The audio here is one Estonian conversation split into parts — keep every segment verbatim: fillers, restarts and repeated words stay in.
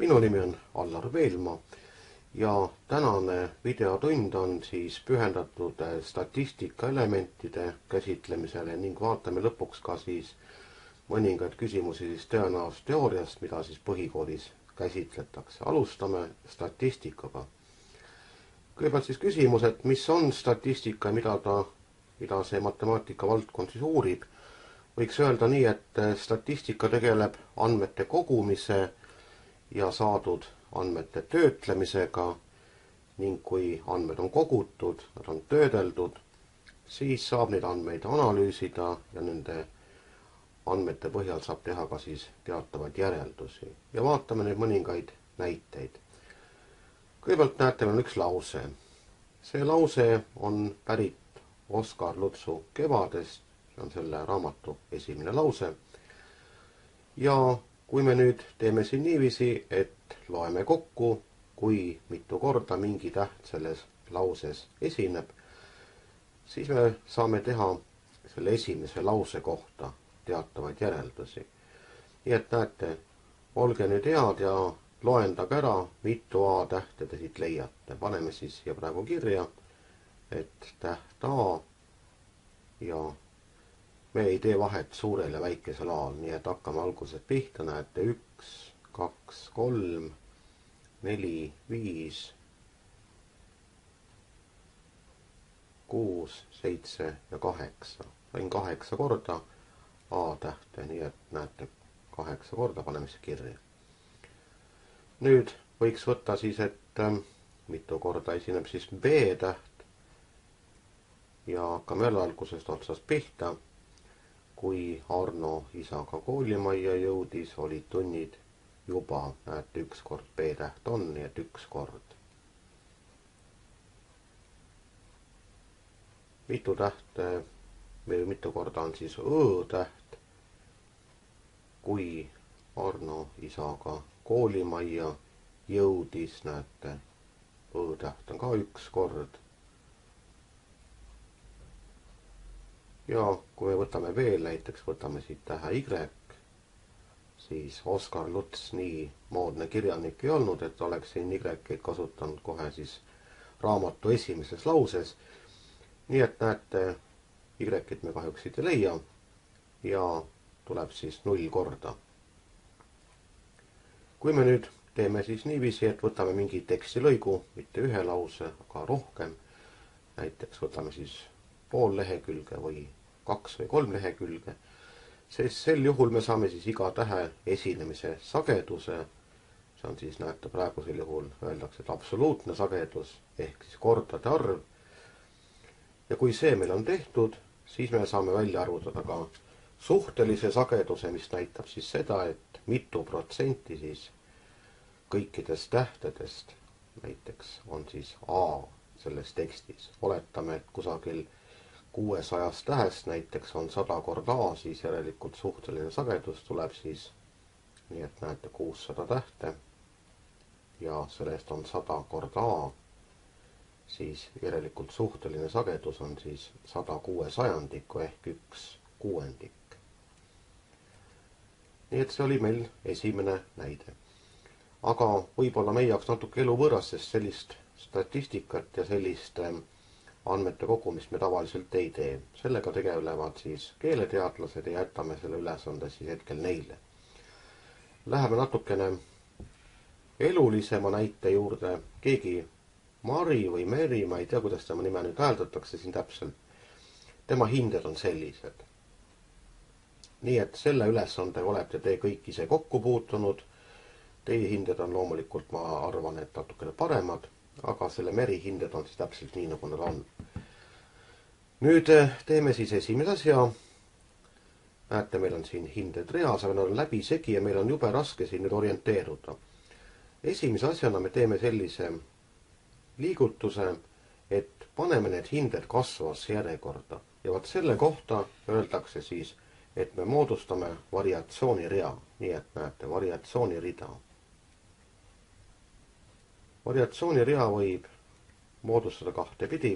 Minu nimi on Allar Veelmaa ja tänane videotund on siis pühendatud statistika elementide käsitlemisele ning vaatame lõpuks ka siis mõningaid küsimusi siis tõenäosusteooriast, mida siis põhikoolis käsitletakse. Alustame statistikaga. Kõigepealt siis küsimus, et mis on statistika ja mida, ta, mida see matemaatika valdkond siis uurib. Võiks öelda nii, et statistika tegeleb andmete kogumise ja saadud andmete töötlemisega ning kui andmed on kogutud, nad on töödeldud, siis saab neid andmeid analüüsida ja nende andmete põhjal saab teha ka siis teatavaid järeldusi. Ja vaatame neid mõningaid näiteid. Kõigepealt näete, meil on üks lause. See lause on pärit Oskar Lutsu Kevadest, see on selle raamatu esimene lause. Ja kui me nüüd teeme siin niiviisi, et loeme kokku, kui mitu korda mingi täht selles lauses esineb, siis me saame teha selle esimese lause kohta teatavaid järeldusi. Nii et näete, olge nüüd head ja loendage ära, mitu A tähte te siit leiate. Paneme siis siia praegu kirja, et täht A ja me ei tee vahet suurel ja väikesel A-l, nii et hakkame algusest pihta, näete üks, kaks, kolm, neli, viis, kuus, seitse ja kaheksa. Sain kaheksa korda A tähte, nii et näete kaheksa korda, paneme see kirja. Nüüd võiks võtta siis, et mitu korda esineb siis B täht ja hakkame jälle algusest otsast pihta. Kui Arno isaga koolimajja jõudis, olid tunnid juba, näete, üks kord B täht on, nii et üks kord. Mitu tähte või mitu korda on siis Ö täht, kui Arno isaga koolimajja jõudis, näete, Ö täht on ka üks kord. Ja kui me võtame veel, näiteks võtame siit tähe Y, siis Oskar Luts nii moodne kirjanik ei olnud, et oleks siin Y-id kasutanud kohe siis raamatu esimeses lauses. Nii et näete, Y-id me kahjuks siit ei leia ja tuleb siis null korda. Kui me nüüd teeme siis niiviisi, et võtame mingi tekstilõigu, mitte ühe lause, aga rohkem, näiteks võtame siis pool lehekülge või kaks või kolm lehekülge, siis sel juhul me saame siis iga tähe esinemise sageduse, see on siis, näete, praegusel juhul öeldakse, et absoluutne sagedus ehk siis kordade arv. Ja kui see meil on tehtud, siis me saame välja arvutada ka suhtelise sageduse, mis näitab siis seda, et mitu protsenti siis kõikidest tähtedest näiteks on siis A selles tekstis. Oletame, et kusagil kuuesajast tähest näiteks on sada korda A, siis järelikult suhteline sagedus tuleb siis, nii et näete kuussada tähte ja sellest on sada korda A, siis järelikult suhteline sagedus on siis sada kuuesajandikku ehk üks kuuendik. Nii et see oli meil esimene näide. Aga võib-olla meie jaoks natuke elu võõras, sest sellist statistikat ja sellist andmete kogumist me tavaliselt ei tee. Sellega tegelevad siis keeleteadlased ja jätame selle ülesande siis hetkel neile. Läheme natukene elulisema näite juurde. Keegi Mari või Meri, ma ei tea, kuidas tema nime nüüd hääldatakse siin täpselt. Tema hinded on sellised. Nii et selle ülesande olete te kõik ise kokku puutunud. Teie hinded on loomulikult, ma arvan, et natukene paremad, aga selle Meri hinded on siis täpselt nii, nagu nad on. Nüüd teeme siis esimese asja. Näete, meil on siin hinded reas, aga nad on läbi segi ja meil on jube raske siin nüüd orienteeruda. Esimese asjana me teeme sellise liigutuse, et paneme need hinded kasvasse järjekorda. Ja vaat selle kohta öeldakse siis, et me moodustame variatsioonirea. Nii et näete, variatsioonirida. Variatsioonirea võib moodustada kahte pidi,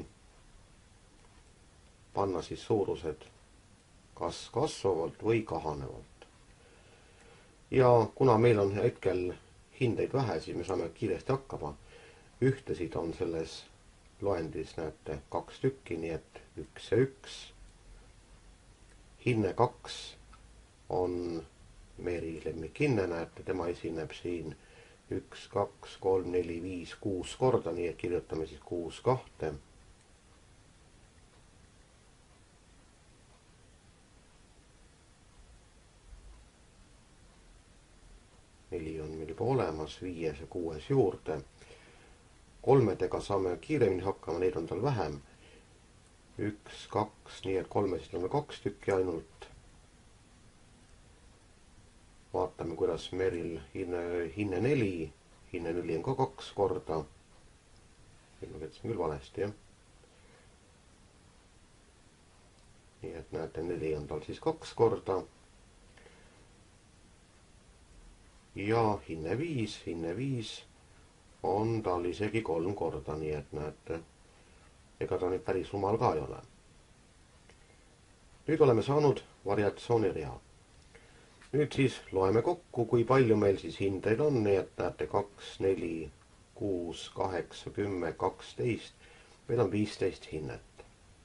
panna siis suurused kas kasvavalt või kahanevalt. Ja kuna meil on hetkel hindeid vähe, siis me saame kiiresti hakkama. Ühtesid on selles loendis, näete, kaks tükki, nii et üks ja üks. Hinne kaks on Meri lemmikhinne, näete, tema esineb siin üks, kaks, kolm, neli, viis, kuus korda, nii et kirjutame siis kuus kahte. Neli on meil juba olemas, viies ja kuues juurde. Kolmedega saame kiiremini hakkama, neid on tal vähem. Üks, kaks, nii et kolmesid on kaks tükki ainult. Vaatame, kuidas Meril hinne, hinne neli, hinne neli on ka kaks korda. Nüüd ma ketsin küll valesti, jah. Nii et näete, neli on tal siis kaks korda. Ja hinne viis, hinne viis on tal isegi kolm korda, nii et näete, ega ta nüüd päris rumal ka ei ole. Nüüd oleme saanud variatsioonirea. Nüüd siis loeme kokku, kui palju meil siis hindeid on, nii et näete kaks, neli, kuus, kaheksa, kümme, kaksteist, meil on viisteist hinnet.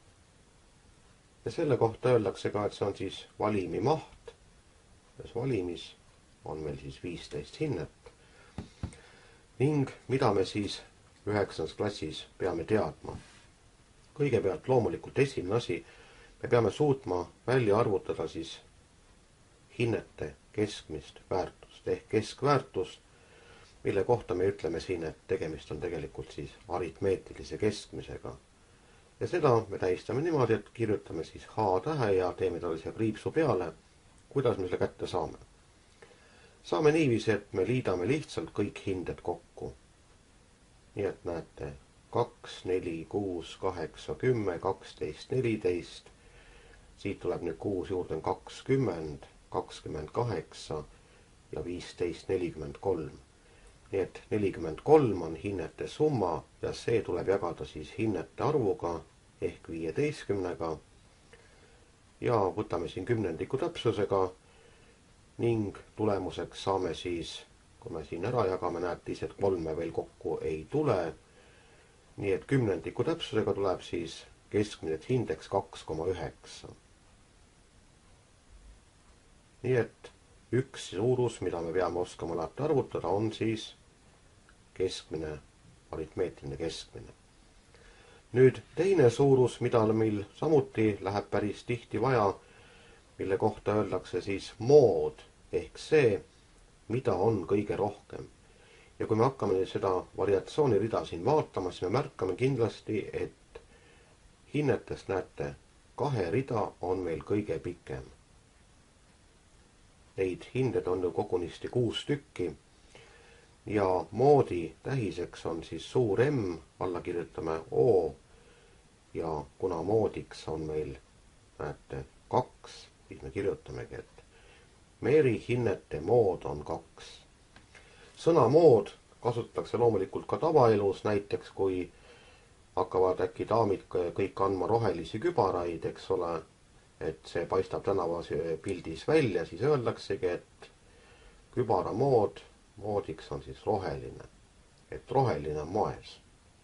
Ja selle kohta öeldakse ka, et see on siis valimi maht. Selles valimis on meil siis viisteist hinnet. Ning mida me siis üheksandas klassis peame teadma? Kõigepealt loomulikult esimene asi, me peame suutma välja arvutada siis hinnete keskmist väärtust ehk keskväärtust, mille kohta me ütleme siin, et tegemist on tegelikult siis aritmeetilise keskmisega. Ja seda me tähistame niimoodi, et kirjutame siis H tähe ja teeme talle siia kriipsu peale. Kuidas me selle kätte saame? Saame niiviisi, et me liidame lihtsalt kõik hinded kokku. Nii et näete, kaks, neli, kuus, kaheksa, kümme, kaksteist, neliteist. Siit tuleb nüüd kuus juurde on kakskümmend, kakskümmend kaheksa ja viisteist, nelikümmend kolm. Nii et nelikümmend kolm on hinnete summa ja see tuleb jagada siis hinnete arvuga ehk viieteistkümnega. Ja võtame siin kümnendiku täpsusega ning tulemuseks saame siis, kui me siin ära jagame, näete ise, et kolme veel kokku ei tule. Nii et kümnendiku täpsusega tuleb siis keskmiseks hindeks kaks koma üheksa. Nii et üks suurus, mida me peame oskama alati arvutada, on siis keskmine, aritmeetiline keskmine. Nüüd teine suurus, mida meil samuti läheb päris tihti vaja, mille kohta öeldakse siis mood ehk see, mida on kõige rohkem. Ja kui me hakkame seda variatsioonirida siin vaatama, siis me märkame kindlasti, et hinnetest näete, kahe rida on meil kõige pikem. Neid hinded on ju kogunisti kuus tükki ja moodi tähiseks on siis suur M, alla kirjutame O ja kuna moodiks on meil, näete, kaks, siis me kirjutamegi, et Meri hinnete mood on kaks. Sõna mood kasutatakse loomulikult ka tavaelus, näiteks kui hakkavad äkki daamid kõik andma rohelisi kübaraid, eks ole, et see paistab tänavas pildis välja, siis öeldaksegi, et kübara mood, moodiks on siis roheline, et roheline on moes.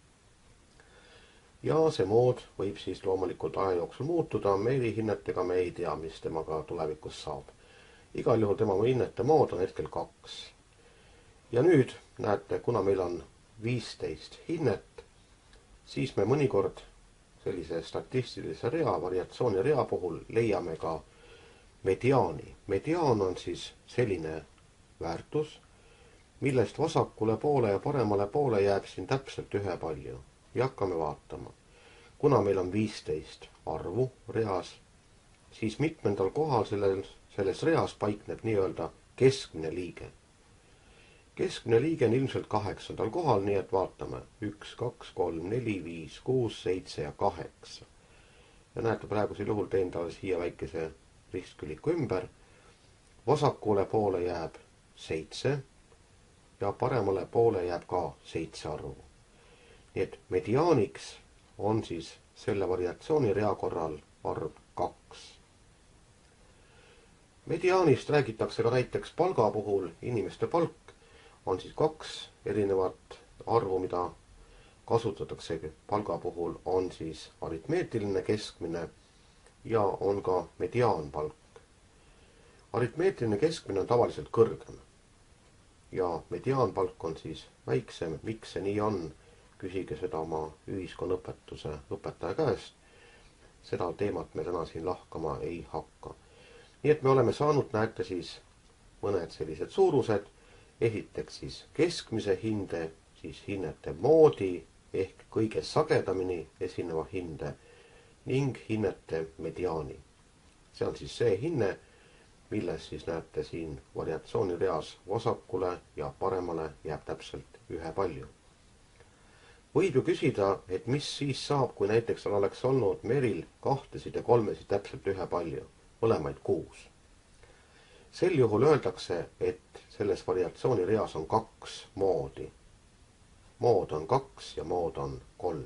Ja see mood võib siis loomulikult aja jooksul muutuda, Meri hinnetega me ei tea, mis temaga tulevikus saab. Igal juhul tema hinnete mood on hetkel kaks. Ja nüüd näete, kuna meil on viisteist hinnet, siis me mõnikord sellise statistilise rea, variatsiooni rea puhul leiame ka mediaani. Mediaan on siis selline väärtus, millest vasakule poole ja paremale poole jääb siin täpselt ühe palju. Ja hakkame vaatama. Kuna meil on viisteist arvu reas, siis mitmendal kohal selles, selles reas paikneb nii-öelda keskmine liige. Keskmine liige on ilmselt kaheksandal kohal, nii et vaatame üks, kaks, kolm, neli, viis, kuus, seitse ja kaheksa. Ja näete, praegusel juhul teen talle siia väikese ristküliku ümber. Vasakule poole jääb seitse ja paremale poole jääb ka seitse arvu. Nii et mediaaniks on siis selle variatsiooni rea korral arv kaks. Mediaanist räägitakse ka näiteks palga puhul, inimeste palk on siis kaks erinevat arvu, mida kasutatakse palga puhul, on siis aritmeetiline keskmine ja on ka mediaanpalk. Aritmeetiline keskmine on tavaliselt kõrgem ja mediaanpalk on siis väiksem. Miks see nii on? Küsige seda oma ühiskonnaõpetuse õpetaja käest. Seda teemat me täna siin lahkama ei hakka. Nii et me oleme saanud, näete siis, mõned sellised suurused. Esiteks siis keskmise hinde, siis hinnete moodi ehk kõige sagedamini esineva hinde ning hinnete mediaani. See on siis see hinne, milles siis näete siin variatsioonireas vasakule ja paremale jääb täpselt ühe palju. Võib ju küsida, et mis siis saab, kui näiteks oleks olnud Meril kahtesid ja kolmesid täpselt ühe palju, mõlemaid kuus. Sel juhul öeldakse, et selles variatsioonireas on kaks moodi. Mood on kaks ja mood on kolm.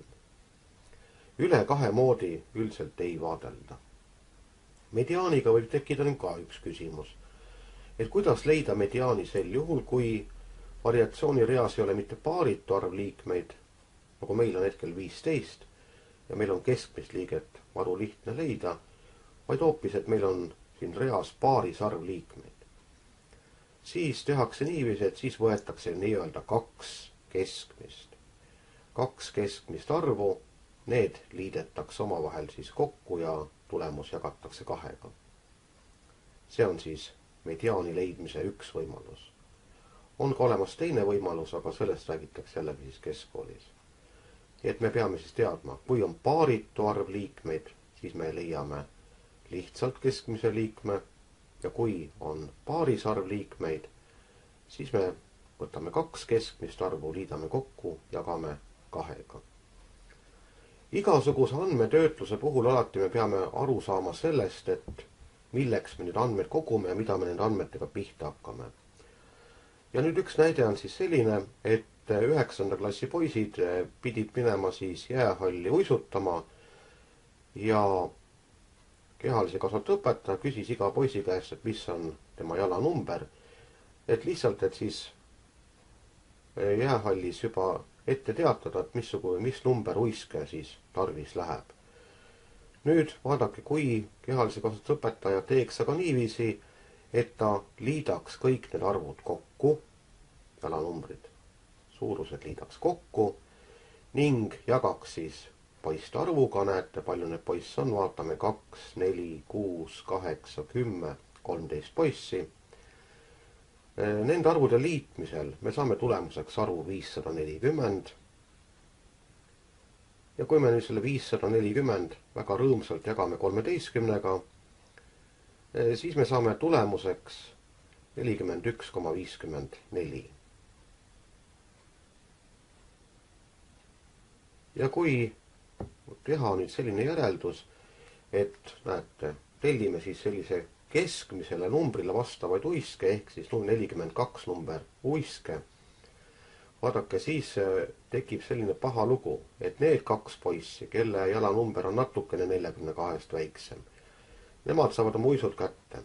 Üle kahe moodi üldiselt ei vaadelda. Mediaaniga võib tekkida nüüd ka üks küsimus. Et kuidas leida mediaani sel juhul, kui variatsioonireas ei ole mitte paaritu arv liikmeid, nagu meil on hetkel viisteist ja meil on keskmist liiget maru lihtne leida, vaid hoopis, et meil on siin reas paaris arv liikmeid. Siis tehakse niiviisi, et siis võetakse nii-öelda kaks keskmist. Kaks keskmist arvu, need liidetakse omavahel siis kokku ja tulemus jagatakse kahega. See on siis mediaani leidmise üks võimalus. On ka olemas teine võimalus, aga sellest räägitakse jällegi siis keskkoolis. Et me peame siis teadma, kui on paaritu arv liikmeid, siis me leiame lihtsalt keskmise liikme ja kui on paaris arv liikmeid, siis me võtame kaks keskmist arvu, liidame kokku, jagame kahega. Igasuguse andmetöötluse puhul alati me peame aru saama sellest, et milleks me nüüd andmeid kogume ja mida me nende andmetega pihta hakkame. Ja nüüd üks näide on siis selline, et üheksanda klassi poisid pidid minema siis jäähalli uisutama ja kehalise kasvatuse õpetaja küsis iga poisi käest, et mis on tema jalanumber, et lihtsalt, et siis jäähallis juba ette teatada, et missugu, mis number uiske siis tarvis läheb. Nüüd vaadake, kui kehalise kasvatuse õpetaja teeks aga niiviisi, et ta liidaks kõik need arvud kokku, jalanumbrid, suurused liidaks kokku ning jagaks siis poiste arvuga, näete, palju need poisse on, vaatame kaks, neli, kuus, kaheksa, kümme, kolmteist poissi. Nende arvude liitmisel me saame tulemuseks arvu viissada nelikümmend. Ja kui me nüüd selle viissada nelikümmend väga rõõmsalt jagame kolmeteistkümnega, siis me saame tulemuseks nelikümmend üks koma viiskümmend neli. Ja kui teha nüüd selline järeldus, et näete, tellime siis sellise keskmisele numbrile vastavaid uiske, ehk siis nelikümmend kaks number uiske. Vaadake, siis tekib selline paha lugu, et need kaks poissi, kelle jalanumber on natukene neljakümne kahest väiksem, nemad saavad oma uisud kätte.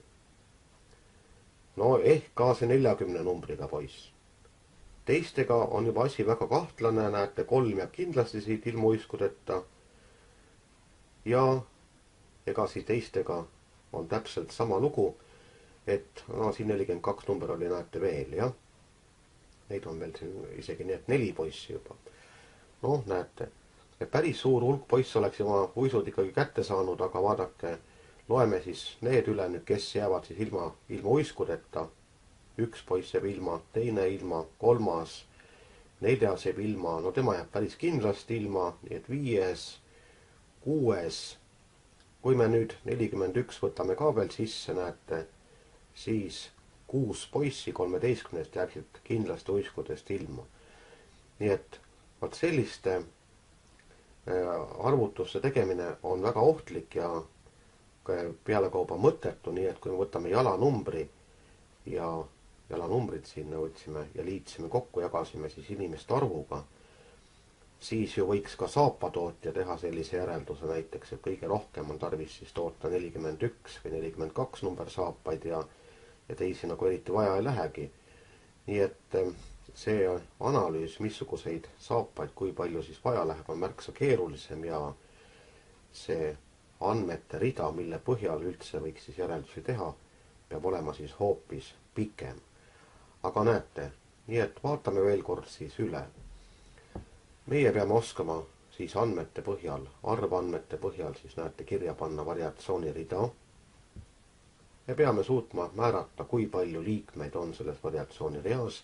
No ehk ka see neljakümne numbriga poiss. Teistega on juba asi väga kahtlane, näete, kolm jääb kindlasti siit ilma uiskudeta. Ja ega siis teistega on täpselt sama lugu, et no, siin nelikümmend kaks number oli, näete veel, jah. Neid on veel siin isegi nii, et neli poissi juba. No, näete, päris suur hulk poiss oleks oma uisud ikkagi kätte saanud, aga vaadake, loeme siis need üle nüüd, kes jäävad siis ilma, ilma uiskudeta. Üks poiss jääb ilma, teine ilma, kolmas, neljas jääb ilma, no tema jääb päris kindlasti ilma, nii et viies, kuues. Kui me nüüd nelikümmend üks võtame ka veel sisse, näete, siis kuus poissi kolmeteistkümnest jääksid kindlasti uiskudest ilma. Nii et vaat selliste arvutuste tegemine on väga ohtlik ja pealekauba mõttetu, nii et kui me võtame jalanumbri ja jalanumbrid sinna võtsime ja liitsime kokku, jagasime siis inimeste arvuga, siis ju võiks ka saapatootja teha sellise järelduse näiteks, et kõige rohkem on tarvis siis toota nelikümmend üks või nelikümmend kaks number saapaid ja, ja teisi nagu eriti vaja ei lähegi. Nii et see analüüs, missuguseid saapaid, kui palju siis vaja läheb, on märksa keerulisem ja see andmete rida, mille põhjal üldse võiks siis järeldusi teha, peab olema siis hoopis pikem. Aga näete, nii et vaatame veel kord siis üle. Meie peame oskama siis andmete põhjal, arvandmete põhjal siis näete kirja panna variatsiooni rida. Me peame suutma määrata, kui palju liikmeid on selles variatsiooni reas.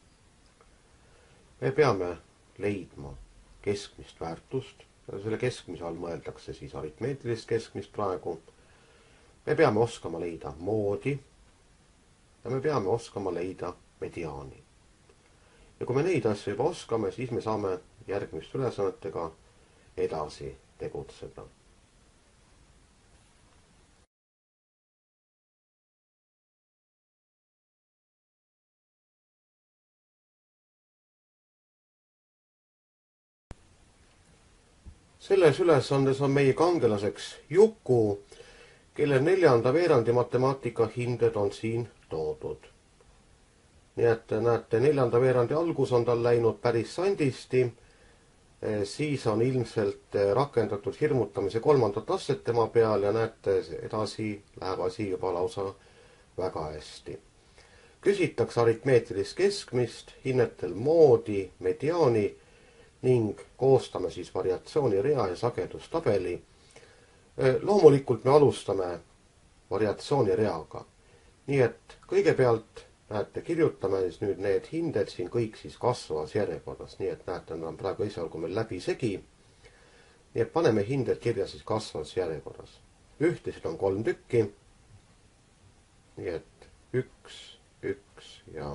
Me peame leidma keskmist väärtust. Selle keskmise all mõeldakse siis aritmeetilist keskmist praegu. Me peame oskama leida moodi ja me peame oskama leida mediaani. Ja kui me neid asju juba oskame, siis me saame järgmiste ülesannetega edasi tegutseda. Selles ülesandes on meie kangelaseks Juku, kelle neljanda veerandi matemaatika hinded on siin toodud. Nii et näete, neljanda veerandi algus on tal läinud päris sandisti, siis on ilmselt rakendatud hirmutamise kolmandat astet tema peal ja näete, edasi läheb asi juba lausa väga hästi. Küsitakse aritmeetilist keskmist, hinnetel moodi, mediaani ning koostame siis variatsiooni rea ja sagedustabeli. Loomulikult me alustame variatsiooni reaga. Nii et kõigepealt näete, kirjutame siis nüüd need hinded siin kõik siis kasvavas järjekorras. Nii et näete, nad on praegu esialgu meil läbi segi. Nii et paneme hinded kirja siis kasvavas järjekorras. Ühtesid on kolm tükki. Nii et üks, üks ja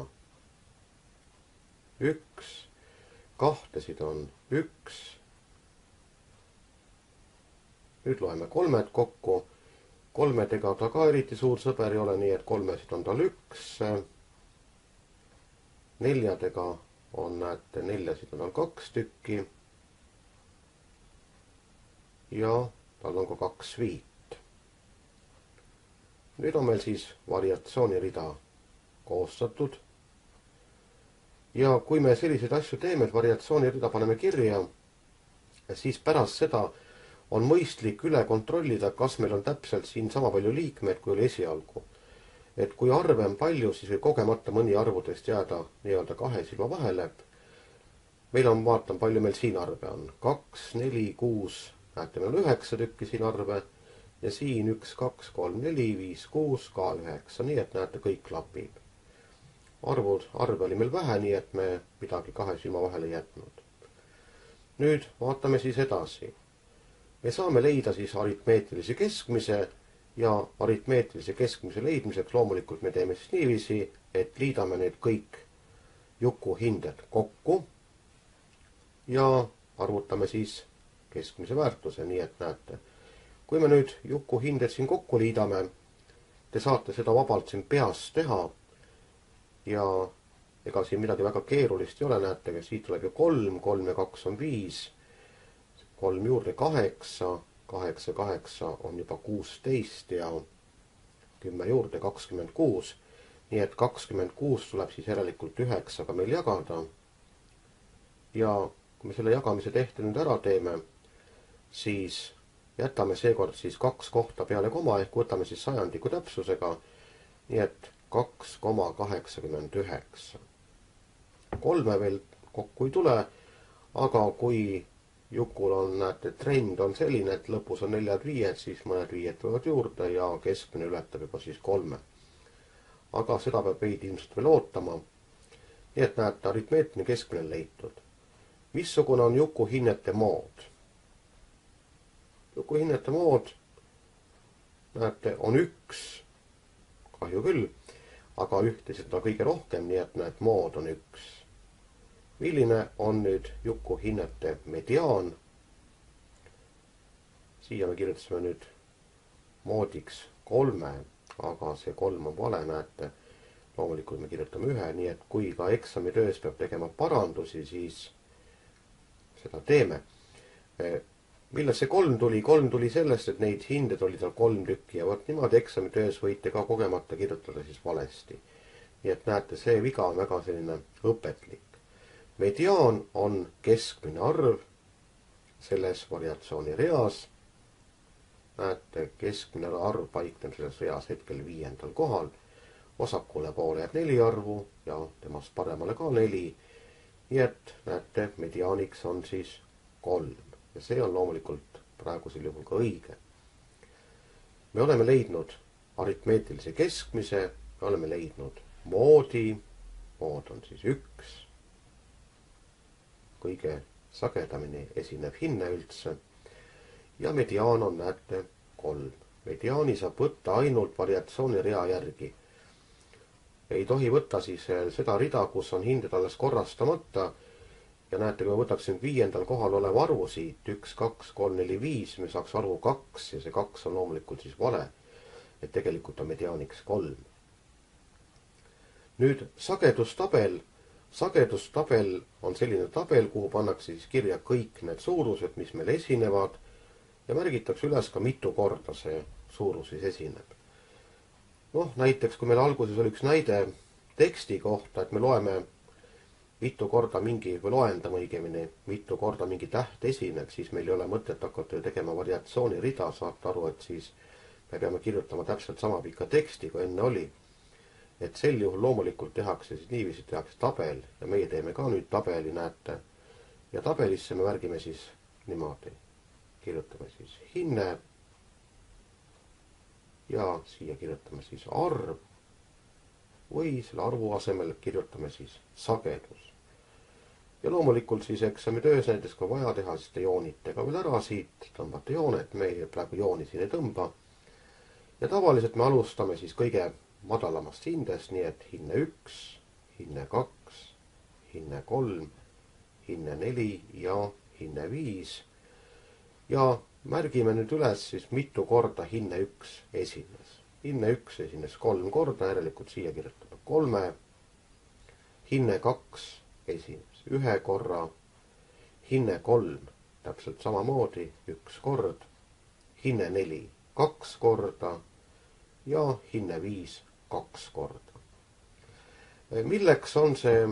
üks. Kahtesid on üks. Nüüd loeme kolmed kokku. Kolmedega ta ka eriti suur sõber ei ole, nii et kolmesid on tal üks. Neljadega on, näete, neljasid on tal kaks tükki. Ja tal on ka kaks viit. Nüüd on meil siis variatsiooni rida koostatud. Ja kui me selliseid asju teeme, et variatsiooni rida paneme kirja, siis pärast seda on mõistlik üle kontrollida, kas meil on täpselt siin sama palju liikmeid, kui oli esialgu. Et kui arve on palju, siis võib kogemata mõni arvudest jääda nii-öelda kahe silma vahele. Meil on, vaatan, palju meil siin arve on. kaks, neli, kuus, näete, meil on üheksa tükki siin arve. Ja siin üks, kaks, kolm, neli, viis, kuus, ka üheksa. Nii et näete, kõik klapib. Arvud, arve oli meil vähe, nii et me midagi kahe silma vahele jätnud. Nüüd vaatame siis edasi. Me saame leida siis aritmeetilise keskmise ja aritmeetilise keskmise leidmiseks loomulikult me teeme siis niiviisi, et liidame need kõik Juku hinded kokku ja arvutame siis keskmise väärtuse, nii et näete. Kui me nüüd Juku hinded siin kokku liidame, te saate seda vabalt siin peas teha ja ega siin midagi väga keerulist ei ole, näete, siit tuleb ju kolm, kolm ja kaks on viis, kolm juurde kaheksa, kaheksa, kaheksa on juba kuusteist ja kümme juurde kakskümmend kuus. Nii et kakskümmend kuus tuleb siis järelikult üheksaga meil jagada. Ja kui me selle jagamise tehte nüüd ära teeme, siis jätame seekord siis kaks kohta peale koma ehk võtame siis sajandiku täpsusega. Nii et kaks koma kaheksakümmend üheksa. Kolme veel kokku ei tule, aga kui Jukul on, näete, trend on selline, et lõpus on neljad viied, siis mõned viied võivad juurde ja keskmine ületab juba siis kolme. Aga seda peab veidi ilmselt veel ootama. Nii et näete, aritmeetiline keskmine on leitud. Missugune on Juku hinnete mood? Juku hinnete mood, näete, on üks. Kahju küll, aga ühtesid on kõige rohkem, nii et näed, mood on üks. Milline on nüüd Juku hinnete mediaan? Siia me kirjutasime nüüd moodiks kolme, aga see kolm on vale, näete. Loomulikult me kirjutame ühe, nii et kui ka eksamitöös peab tegema parandusi, siis seda teeme. Millest see kolm tuli? Kolm tuli sellest, et neid hinded oli tal kolm tükki ja võt niimoodi eksamitöös võite ka kogemata kirjutada siis valesti. Nii et näete, see viga on väga selline õpetlik. mediaan on keskmine arv selles variatsiooni reas. Näete, keskmine arv paikneb selles reas hetkel viiendal kohal. Vasakule poole jääb neli arvu ja temast paremale ka neli. Nii et näete, mediaaniks on siis kolm. Ja see on loomulikult praegusel juhul ka õige. Me oleme leidnud aritmeetilise keskmise, me oleme leidnud moodi. Mood on siis üks. Kõige sagedamini esineb hinne üldse. Ja mediaan on, näete, kolm. Mediaani saab võtta ainult variatsiooni rea järgi. Ei tohi võtta siis seda rida, kus on hinded alles korrastamata. Ja näete, kui me võtaksime viiendal kohal oleva arvu siit, üks, kaks, kolm, neli, viis, me saaks arvu kaks ja see kaks on loomulikult siis vale. Et tegelikult on mediaaniks kolm. Nüüd sagedustabel. Sagedustabel on selline tabel, kuhu pannakse siis kirja kõik need suurused, mis meil esinevad ja märgitakse üles ka mitu korda see suurus siis esineb. Noh, näiteks kui meil alguses oli üks näide teksti kohta, et me loeme mitu korda mingi, või loendame õigemini, mitu korda mingi täht esineb, siis meil ei ole mõtet hakata tegema variatsiooni rida, saate aru, et siis me peame kirjutama täpselt sama pika teksti, kui enne oli. Et sel juhul loomulikult tehakse siis niiviisi, tehakse tabel ja meie teeme ka nüüd tabeli, näete. Ja tabelisse me märgime siis niimoodi. Kirjutame siis hinne ja siia kirjutame siis arv või selle arvu asemel kirjutame siis sagedus. Ja loomulikult siis eksami töös näiteks kui vaja teha, siis te joonite ka veel ära siit, tõmbate joonet, me praegu jooni siin ei tõmba. Ja tavaliselt me alustame siis kõige madalamast hindest, nii et hinne üks, hinne kaks, hinne kolm, hinne neli ja hinne viis. Ja märgime nüüd üles siis mitu korda hinne üks esines. Hinne üks esines kolm korda, järelikult siia kirjutame kolme. Hinne kaks esines ühe korra. Hinne kolm täpselt samamoodi üks kord. Hinne neli kaks korda ja hinne viis kaks korda. Milleks on see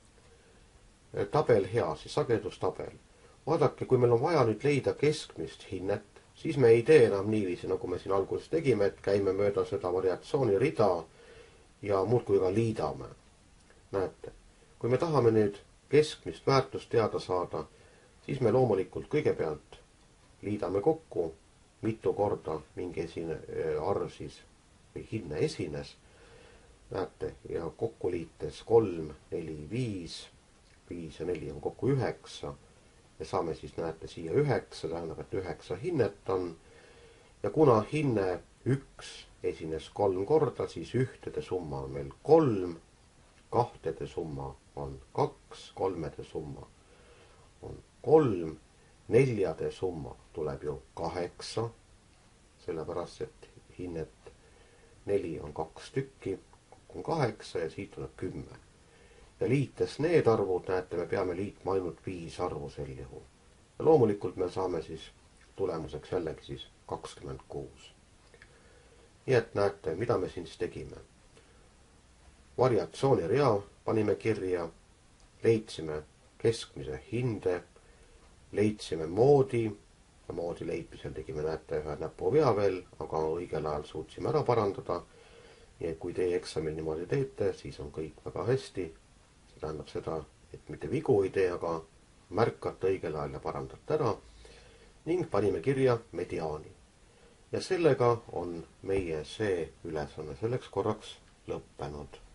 tabel hea, siis sagedustabel? Vaadake, kui meil on vaja nüüd leida keskmist hinnet, siis me ei tee enam niiviisi, nagu me siin alguses tegime, et käime mööda seda variatsiooni rida ja muudkui ka liidame. Näete, kui me tahame nüüd keskmist väärtust teada saada, siis me loomulikult kõigepealt liidame kokku, mitu korda mingi esine, arv siis või hinne esines. Näete, ja kokku liites kolm, neli, viis, viis ja neli on kokku üheksa. Me saame siis, näete, siia üheksa, tähendab, et üheksa hinnet on. Ja kuna hinne üks esines kolm korda, siis ühtede summa on meil kolm, kahtede summa on kaks, kolmede summa on kolm, neljade summa tuleb ju kaheksa, sellepärast, et hinnet neli on kaks tükki, kokku on kaheksa ja siit tuleb kümme. Ja liites need arvud, näete, me peame liitma ainult viis arvu sel juhul. Ja loomulikult me saame siis tulemuseks jällegi siis kakskümmend kuus. Nii et näete, mida me siin siis tegime. Variatsiooni rea panime kirja, leidsime keskmise hinde, leidsime moodi ja moodi leidmisel tegime, näete, ühe näpuvea veel, aga õigel ajal suutsime ära parandada. Ja kui teie eksamil niimoodi teete, siis on kõik väga hästi. See tähendab seda, et mitte vigu ei tee, aga märkate õigel ajal ja parandate ära ning panime kirja mediaani. Ja sellega on meie see ülesanne selleks korraks lõppenud.